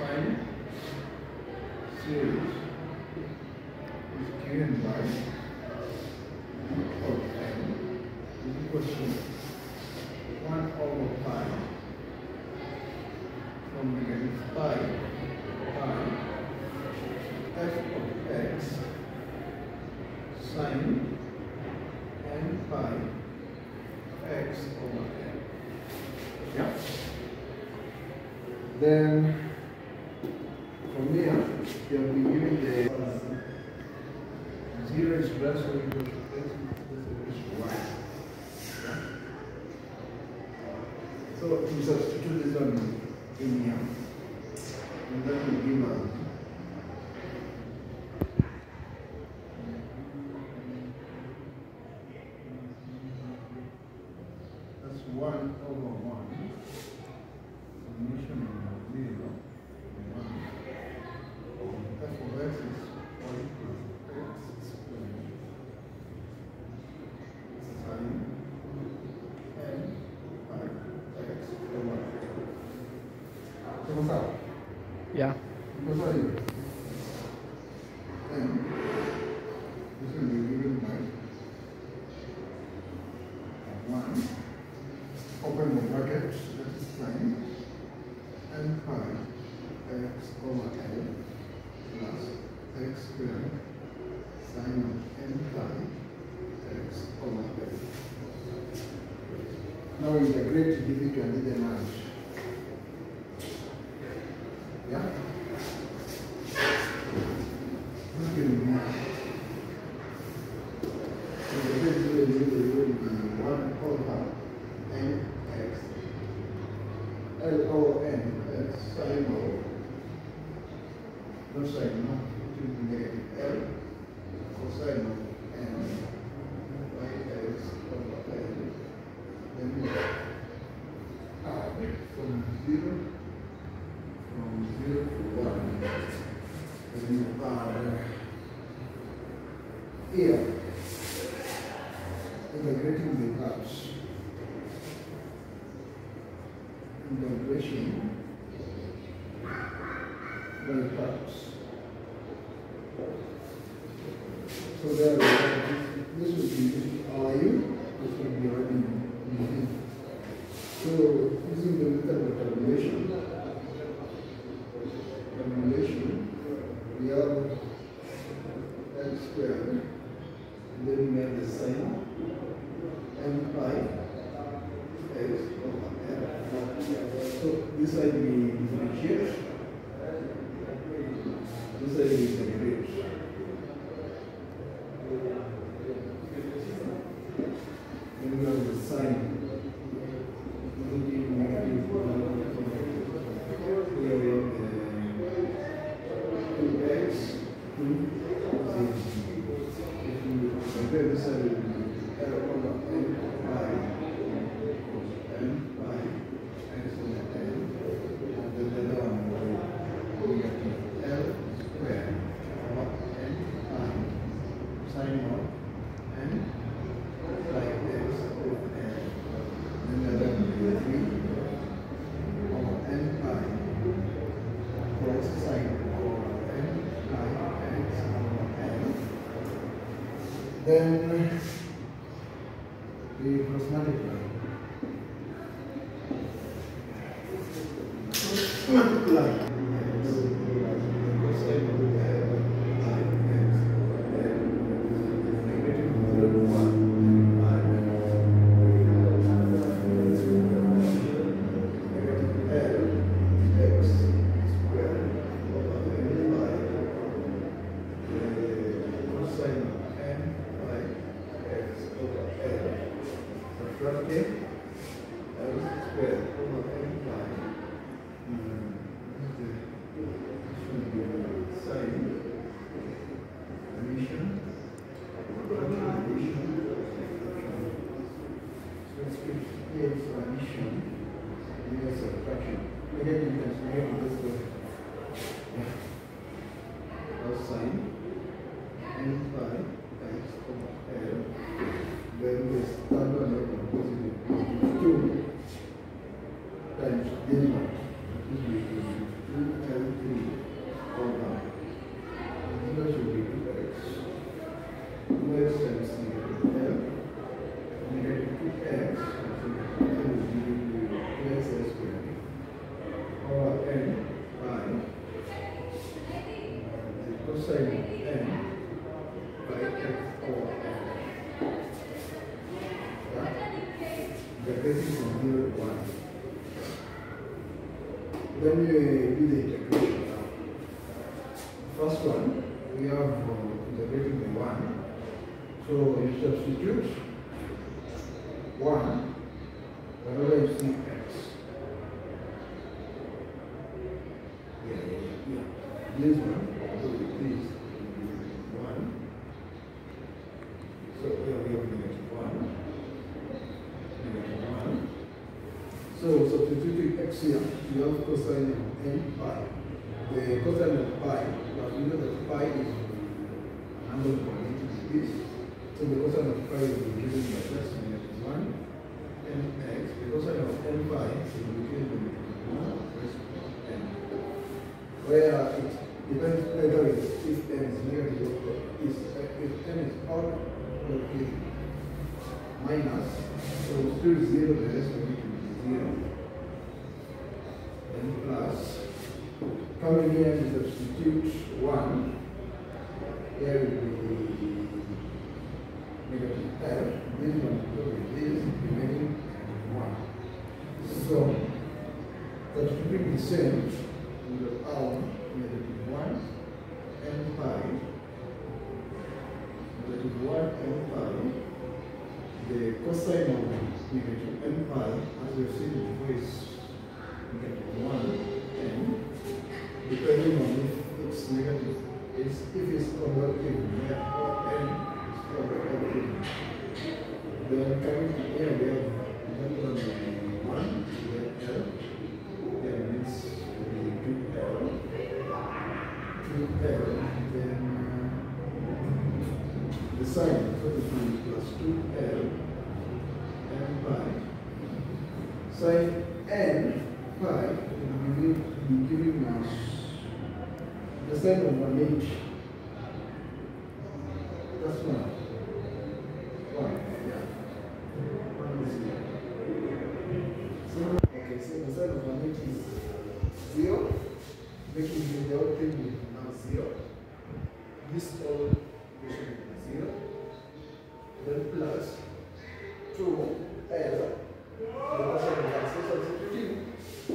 sine series is given by root of n is equal to 1 over pi from negative pi f of x sine n pi x over n. Yeah. Then from here you have been given the 0 is plus or equal to x is y. Yeah. So we substitute this one in here, and that will give us that's 1 over 1 summation of 0 1 f of x is y equals x squared sine n pi x over n. So what's up? Yeah. Because I n this will be given by 1 open the brackets, that is sine n pi x over n plus x squared sine of n pi x over n. Now integrate difficulty the match. Yeah? Look at me. So the best way to do it will be 1 over n x L over n as sine of no sine, no, it will be negative L cosine of n by x over n. Then we add from 0 to 1. Then you add here, integrating the parts. Integration by parts. So there we have this will be RU, this will be RU. So using the method of tabulation, we have x squared, and then we have the sine n pi x over n. So this side we differentiate, this side we integrate. Then we have the sine negative 1. Here we have the 2x, 2, 0. If you compare this side, it will be L over n pi x over n. And then the other one will be L squared over n pi sine of n pi x over n. Then the other one will be 3 over n pi plus sine over n pi x over n. Then we cross multiply. Multiply. cosine of n by f over n. The basis from 0 to 1. Then we do the integration now. First one, we have integrating by 1. So you substitute 1 whenever you see x. This one, so this 1. So here we have negative 1. Negative 1. So substituting x here, you have cosine of n pi. The cosine of pi, but we know that pi is an angle connected to this. So the cosine of pi will be given by just negative 1 nx. The cosine of n pi will be given by negative 1 n. Where it depends whether if n is negative or if n is odd or if minus. So still 0, the rest of it will be 0. Then plus. Coming here to substitute 1. Here will be negative f. This one will be this remaining 1. So substituting the same, we will have negative 1 n pi. Negative 1 n pi. The cosine of negative n pi, as we have seen before, is negative 1 n. Depending on if it's negative, if it's converted or n is converted. Then coming to here, we have 1, then L, then this will be 2L, 2L, then the sign, so this will be plus 2L, n pi. Sin n pi will be giving us the sign of 180. That's 1. 1, yeah. 1 is here. So, okay, so the sign of 180 is 0, making the whole thing is now 0. This whole equation is 0. Then plus 2L. The cosine of 1. So substituting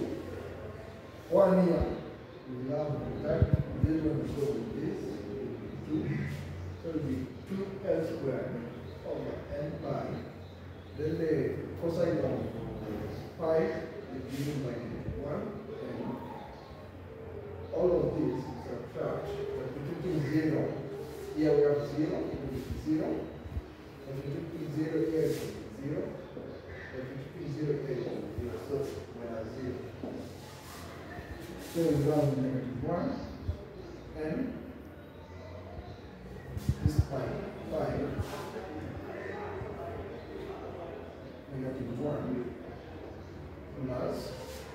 1 here. We have that. This one will go with this. 2. So it will be 2L squared over n pi. Then the cosine of pi is given by 1. And all of this subtract. Substituting 0. Here we have 0. It will be 0. Substituting 0 here is 0. Substituting 0 here is 0. So minus 0. So we have negative 1 and this pi negative 1 plus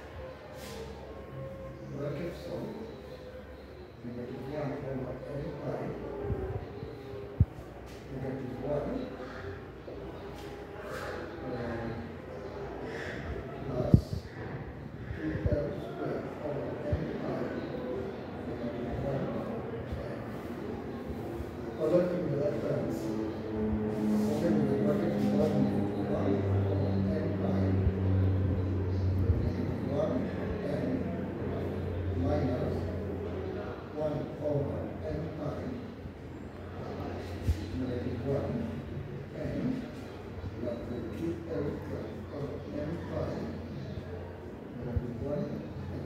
bracket so negative 1 over n pi negative 1 plus 2L squared over n pi negative 1 collecting the left hand open the bracket 1 over n pi negative 1 n minus 1 over n pi negative 1 n plus the 2L over n pi negative 1 n.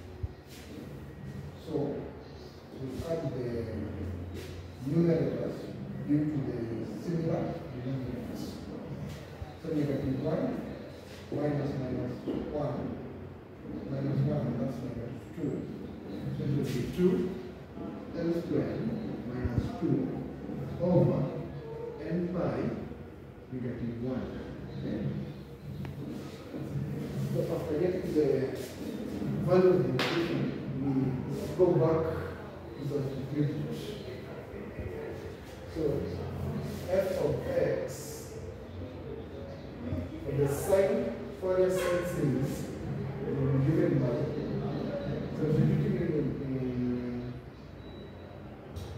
So we add the numerators due to the similar denominators. So negative 1 minus 1 minus 1, that's negative 2. So it will be 2 L squared minus 2 over n pi negative 1. Okay. So after getting the value of the equation, we go back to substitute. So f of x for the sine Fourier sine series will be given by substituting in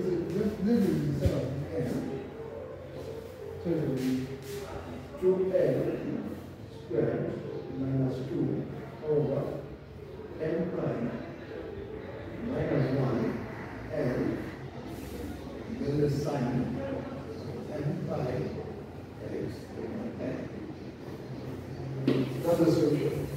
this is instead of n. So it will be 2l squared minus 2 over n prime minus 1 l, then the sine n pi x n. That's the solution.